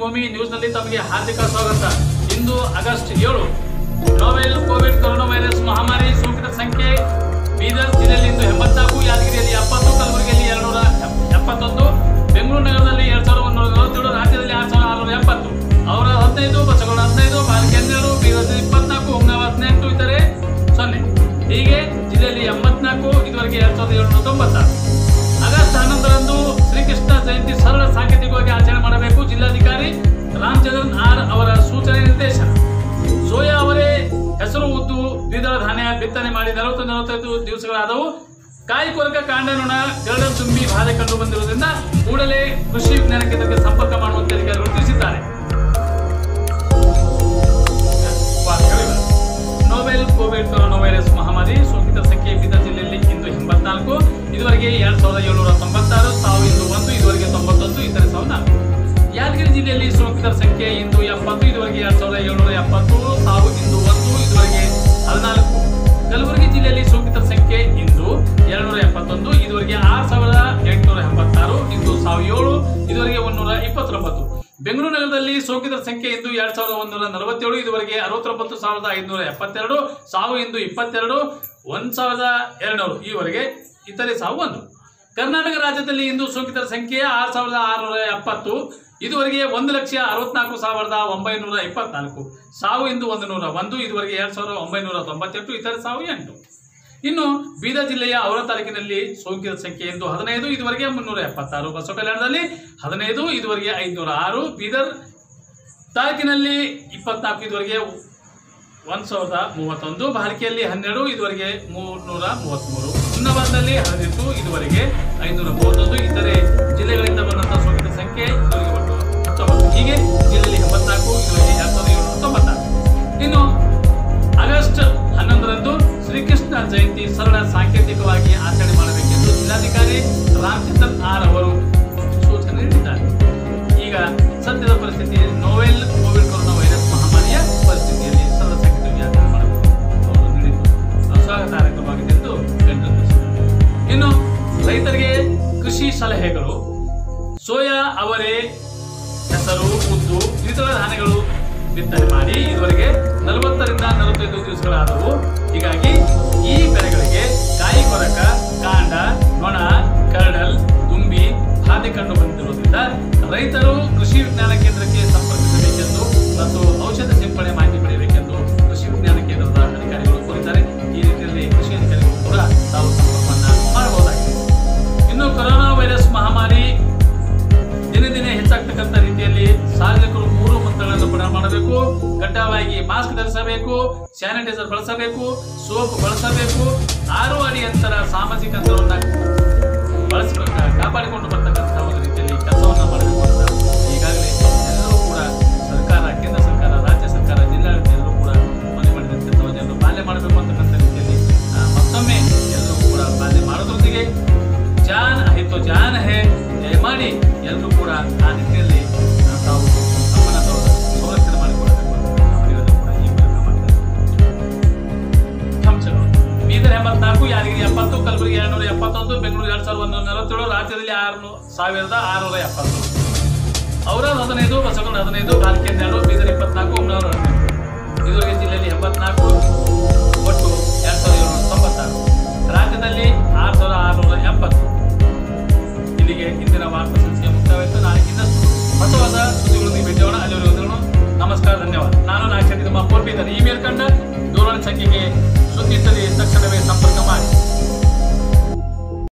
ಭೂಮಿ ನ್ಯೂಸ್ನಲ್ಲಿ ತಮಗೆ ಹಾರ್ದಿಕ ಸ್ವಾಗತ. ಇಂದು August 7 novel Covid corona virus ಮಹಾಮಾರಿ ಸೋಂಕಿತರ ಸಂಖ್ಯೆ ಬೀದರ್ ಜಿಲ್ಲೆಯಲ್ಲಿ ಇಂದು 84, ಯಾದಗಿರಿಯಲ್ಲಿ 70, ಕಲಬುರಗಿಯಲ್ಲಿ 271, ಬೆಂಗಳೂರು ನಗರದಲ್ಲಿ 2147, ರಾಜ್ಯದಲ್ಲಿ 6670, ಅವರ 15, ಬಸವಗೌಡ 15, ಬಾಲಕಿ 12, ಬೀದರ್ 24, ಹುಮ್ನಾಬಾದ್ 18, ಇತರೆ 0. ಹೀಗೆ ಜಿಲ್ಲೆಯಲ್ಲಿ 84, ಇದುವರೆಗೆ 2796. ಆಗಸ್ಟ್ 11ರಂದು ಶ್ರೀಕೃಷ್ಣ ಜಯಂತಿ ಸರಳ ಸಾಂಕೇತಿಕವಾಗಿ ಆಚರಣೆ ಮಾಡಬೇಕು. ಜಿಲ್ಲಾಧಿಕಾರಿ ರಾಮಚಂದ್ರನ್ ಆರ್ ಅವರ ಸೂಚನೆ ನಿರ್ದೇಶನ. ಸೋಯಾ ಅವರೇ ಹೆಸರು ಉದ್ದು ದ್ವಿದಳ ಧಾನ್ಯ ಬಿತ್ತನೆ ಮಾಡಿ 40-45 ದಿವಸಗಳಾದವು. ಕಾಯಿ ಕೊರಕ, ಕಾಂಡ ನೊಣ, ಗರಡ ತುಂಬಿ ಬಾಧೆ ಕಂಡು ಬಂದಿರುವುದರಿಂದ ಕೂಡಲೇ ಕೃಷಿ ವಿಜ್ಞಾನ ಕೇಂದ್ರಕ್ಕೆ ಸಂಪರ್ಕ ಮಾಡುವಂತೆ ಅಧಿಕಾರಿಗಳು ತಿಳಿಸಿದ್ದಾರೆ. ನೋವೆಲ್ ಕೋವಿಡ್ ಕೊರೋನಾ ವೈರಸ್ ಮಹಾಮಾರಿ ಸೋಂಕಿತರ ಸಂಖ್ಯೆ ಬೀದರ್ ಜಿಲ್ಲೆಯಲ್ಲಿ ಇಂದು 84, ಇದುವರೆಗೆ 2796, ಸಾವು ಇಂದು 1, ಇದುವರೆಗೆ 91, ಇತರೆ ಸಾವು 4. ಯಾದಗಿರಿ ಜಿಲ್ಲೆಯಲ್ಲಿ ಸೋಂಕಿತರ ಸಂಖ್ಯೆ ಇಂದು 70, ಇದುವರೆಗೆ 2770, ಸಾವು ಇಂದು 1, ಇದುವರೆಗೆ 14. ಕಲಬುರಗಿ ಜಿಲ್ಲೆಯಲ್ಲಿ ಸೋಂಕಿತರ ಸಂಖ್ಯೆ ಇಂದು 271, ಇದುವರೆಗೆ 6886, ಇಂದು ಸಾವು 7, ಇದುವರೆಗೆ 129. ಬೆಂಗಳೂರು ನಗರದಲ್ಲಿ ಸೋಂಕಿತರ ಸಂಖ್ಯೆ ಇಂದು 2147, ಇದುವರೆಗೆ 69572, ಸಾವು ಇಂದು 22, 1200, ಈವರೆಗೆ ಇತರೆ ಸಾವು 1. ಕರ್ನಾಟಕ ರಾಜ್ಯದಲ್ಲಿ ಇಂದು ಸೋಂಕಿತರ ಸಂಖ್ಯೆ 6670, ಇದುವರೆಗೆ 1,64,924, ಸಾವು ಇಂದು 101, ಇದುವರೆಗೆ 2998, ಇತರೆ ಸಾವು 8. ಇನ್ನು ಬೀದರ್ ಜಿಲ್ಲೆಯ ಔರ ತಾಲೂಕಿನಲ್ಲಿ ಸೋಂಕಿತರ ಸಂಖ್ಯೆ ಇಂದು 15, ಇದುವರೆಗೆ 376, ಬಸವ ಕಲ್ಯಾಣದಲ್ಲಿ 15, ಇದುವರೆಗೆ 506, ಬೀದರ್ ತಾಲೂಕಿನಲ್ಲಿ 24, ಇದುವರೆಗೆ 1031, ಬಾಲ್ಕಿಯಲ್ಲಿ 12, ಇದುವರೆಗೆ 333, ಹುಮ್ನಾಬಾದ್ನಲ್ಲಿ 18, ಇದುವರೆಗೆ 531, ಇತರೆ ಜಿಲ್ಲೆಗಳಿಂದ ಬಂದಂತಹ ಸೋಂಕಿತರ ಸಂಖ್ಯೆ ಇದುವರೆಗೆ ಒಟ್ಟು 19. ಹೀಗೆ ಜಿಲ್ಲೆಯಲ್ಲಿ 84, ಇದುವರೆಗೆ 2796. ಇನ್ನು ಆಗಸ್ಟ್ 11ರಂದು ಶ್ರೀಕೃಷ್ಣ ಜಯಂತಿ ಸರಳ ಸಾಂಕೇತಿಕವಾಗಿ ಆಚರಣೆ ಮಾಡಬೇಕೆಂದು ಜಿಲ್ಲಾಧಿಕಾರಿ ರಾಮಚಂದ್ರನ್ ಆರ್ ಅವರು ಸೂಚನೆ ನೀಡಿದ್ದಾರೆ. ಈಗ ಸದ್ಯದ ಪರಿಸ್ಥಿತಿ ನೋವೆಲ್ ಕೋವಿಡ್ ಕೊರೋನಾ ವೈರಸ್ ಮಹಾಮಾರಿಯ ಪರಿಸ್ಥಿತಿಯಲ್ಲಿ ಸರಳ ಸಾಂಕೇತಿಕವಾಗಿ ಆಚರಣೆ ಮಾಡಬೇಕು ಅವರು ನೀಡಿದ್ದು ಸ್ವಾಗತಾರ್ಹವಾಗಿದೆ ಎಂದು ತಿಳಿಸಿದ್ದಾರೆ. ಇನ್ನು ರೈತರಿಗೆ ಕೃಷಿ ಸಲಹೆಗಳು. ಸೋಯಾ, ಅವರೆ, ಹೆಸರು, ಉದ್ದು, ದ್ವಿದಳ ಧಾನ್ಯಗಳು ಬಿತ್ತನೆ ಮಾಡಿ ಇದುವರೆಗೆ 40-45 ದಿವಸಗಳಾದವು. ಹೀಗಾಗಿ ಈ ಬೆಳೆಗಳಿಗೆ ಕಾಯಿ ಕೊರಕ, ಕಾಂಡ, ನೊಣ, ಕರಡಲ್, ದುಂಬಿ ಬಾಧೆ ಕಂಡು ಬಂದಿರುವುದರಿಂದ ರೈತರು ಕೃಷಿ ವಿಜ್ಞಾನ ಕೇಂದ್ರಕ್ಕೆ ಸಂಪರ್ಕಿಸಬೇಕೆಂದು ಮತ್ತು ಔಷಧ ಸಿಂಪಡಣೆ ಮಾಹಿತಿ ಪಡೆಯಬೇಕೆಂದು ಕೃಷಿ ವಿಜ್ಞಾನ ಕೇಂದ್ರದ ಅಧಿಕಾರಿಗಳು ಕೋರಿದ್ದಾರೆ. ಈ ರೀತಿಯಲ್ಲಿ ಕೃಷಿ ಅಧಿಕಾರಿಗಳು ಕೂಡ ತಾವು ಸಂಪರ್ಕವನ್ನು ಮಾಡಬಹುದಾಗಿದೆ. ಇನ್ನು ಕೊರೋನಾ ವೈರಸ್ ಮಹಾಮಾರಿ ದಿನೇ ದಿನೇ ಹೆಚ್ಚಾಗ್ತಕ್ಕಂಥ ರೀತಿಯಲ್ಲಿ ಸಾರ್ವಜನಿಕರು 3 ಮಂತ್ರಗಳನ್ನು ಪಾಲನೆ ಮಾಡಬೇಕು. ಕಡ್ಡಾಯವಾಗಿ ಮಾಸ್ಕ್ ಧರಿಸಬೇಕು, ಸ್ಯಾನಿಟೈಸರ್ ಬಳಸಬೇಕು, ಸೋಪ್ ಬಳಸಬೇಕು, 6 ಅಡಿ ಅಂತರ ಸಾಮಾಜಿಕ ಅಂತರವನ್ನು ಕಾಪಾಡಿಕೊಂಡು ಬರ್ತಕ್ಕಂಥ ಒಂದು ರೀತಿಯಲ್ಲಿ ಕೆಲಸವನ್ನು ಮಾಡಬೇಕು ಅಂತ ಈಗಾಗಲೇ ಎಲ್ಲರೂ ಕೂಡ ಸರ್ಕಾರ, ಕೇಂದ್ರ ಸರ್ಕಾರ, ರಾಜ್ಯ ಸರ್ಕಾರ, ಜಿಲ್ಲಾಡಳಿತ ಎಲ್ಲರೂ ಕೂಡ ಮನವಿ ಮಾಡಿದಂತೆ ಜನರು ಪಾಲನೆ ಮಾಡಬೇಕು ಅಂತಕ್ಕಂಥ ರೀತಿಯಲ್ಲಿ ಮತ್ತೊಮ್ಮೆ ಎಲ್ಲರೂ ಕೂಡ ಪಾಲನೆ ಮಾಡೋದ್ರೊಂದಿಗೆ ಜಾನ್ ಹೈ ತೋ ಜಾನ್ ಹೇ ಮಾಡಿ ಎಲ್ಲರೂ ಕೂಡ ಆ ನಿಟ್ಟಿನಲ್ಲಿ ತಾವು ನಮ್ಮನ್ನ ಸಂರಕ್ಷಣೆ ಮಾಡಿಕೊಳ್ಳಬೇಕು ಅಂತ ಅವರಿಗೆಲ್ಲರೂ ಕೂಡ ಈ ಮೂಲಕ ಮಾಡ್ತಾರೆ. ಬೀದರ್ 84, ಯಾದಗಿರಿ 70, ಕಲಬುರಗಿ 271, ಬೆಂಗಳೂರು 2147, ರಾಜ್ಯದಲ್ಲಿ 6670, ಔರ 15, ಬಸವಗೌಡ 15, ಬಾಲ್ಕಿ 12, ಬೀದರ್ 24, ಹುಮ್ನಾಬಾದ್ 18, ಇದುವರೆಗೆ ಜಿಲ್ಲೆಯಲ್ಲಿ 84, ಒಟ್ಟು 2796, ರಾಜ್ಯದಲ್ಲಿ 6670. ಇಲ್ಲಿಗೆ ಇಂದಿನ ವಾರ್ತಾ ಸಂಚಿಕೆ ಮುಕ್ತಾಯವಾಯಿತು. ನಾಳೆ ಇನ್ನಷ್ಟು ಹೊಸ ಸುದ್ದಿಗಳೊಂದಿಗೆ ಭೇಟಿಯಾಗೋಣ. ಅಲ್ಲಿವರೆಗೂ ನಮಸ್ಕಾರ, ಧನ್ಯವಾದ. ನಾನು ನಾಗಶೆಟ್ಟಿ, ನಿಮ್ಮ ಪೋರ್ಟ್ ಬೀದರ್. ಇಮೇಲ್ ಕಂಡ ದೂರವಾಣಿ ಸಂಖ್ಯೆಗೆ ಸುದ್ದಿ